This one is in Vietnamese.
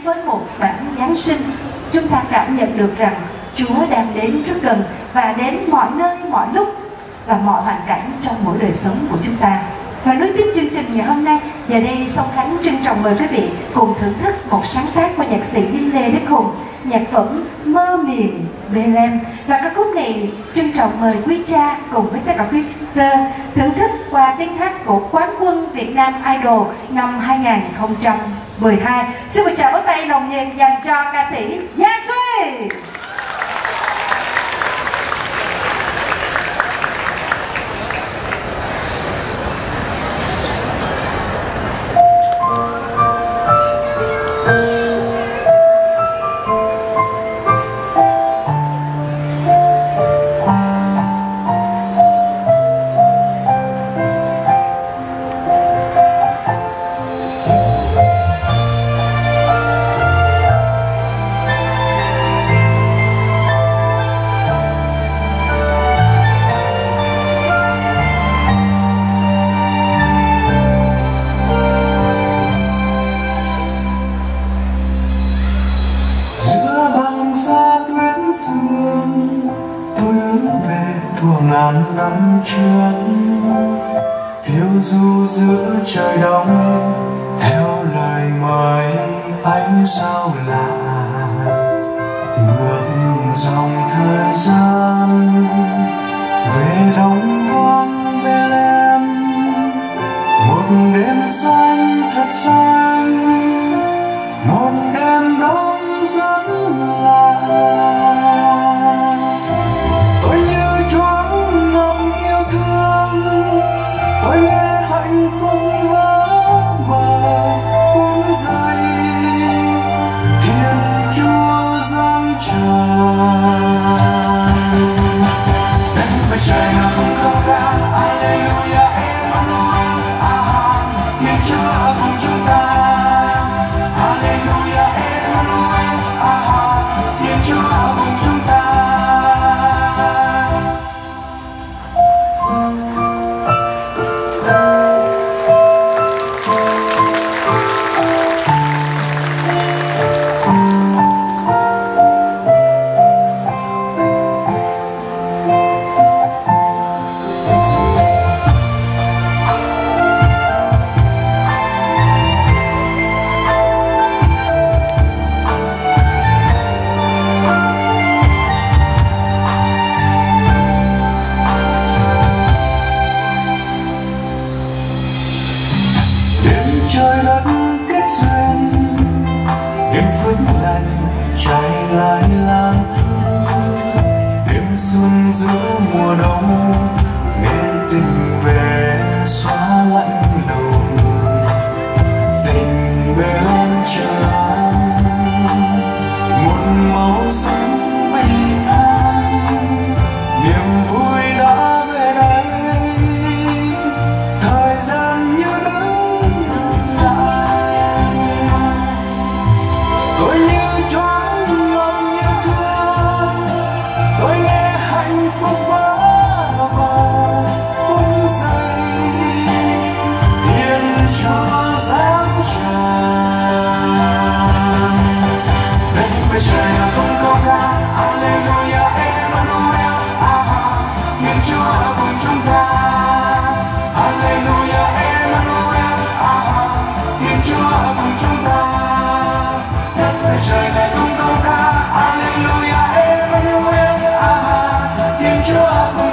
với một bản Giáng sinh, chúng ta cảm nhận được rằng Chúa đang đến rất gần và đến mọi nơi, mọi lúc và mọi hoàn cảnh trong mỗi đời sống của chúng ta. Và nối tiếp chương trình ngày hôm nay, giờ đây Song Khánh trân trọng mời quý vị cùng thưởng thức một sáng tác của nhạc sĩ Lê Đức Hùng, nhạc phẩm Mơ Miền Bethlehem. Và ca khúc này trân trọng mời quý cha cùng với tất cả quý sơ thưởng thức qua tiếng hát của quán quân Việt Nam Idol năm 2012. Xin một tràng vỗ tay nồng nhiệt dành cho ca sĩ Gia Duy. Ngàn năm trước phiêu du giữa trời đông, theo lời mời ánh sao lạ ngược dòng thời gian về đồng hoang Bethlehem. Một đêm xanh thật xanh, một đêm đông rất lạ. Tôi nghe hạnh phúc vỡ bờ phút giây Thiên Chúa giáng tràn. Đến với trời nào không khao khát, Alleluia, Emmanuel, Thiên Chúa ở cùng chúng ta. Alleluia, Emmanuel, Thiên Chúa ở cùng chúng ta. Trời đất kết duyên, đêm phước lành trái lai lang. Đêm xuân giữa mùa đông, nghe tình về xóa lạnh lùng. Tình bên tràn một màu xanh bình an, niềm vui đã về đây. Thời gian như tôi như choáng ngợp yêu thương, tôi nghe hạnh phúc vỡ bờ phút giây Thiên Chúa giáng tràn. Đến với trời nào không khao khát, Alleluia, Emmanuel, Thiên Chúa ở cùng chúng ta. Alleluia, Emmanuel, Thiên Chúa ở cùng chúng ta. Trời này không khao khát, Alleluia, Emmanuel, Thiên Chúa.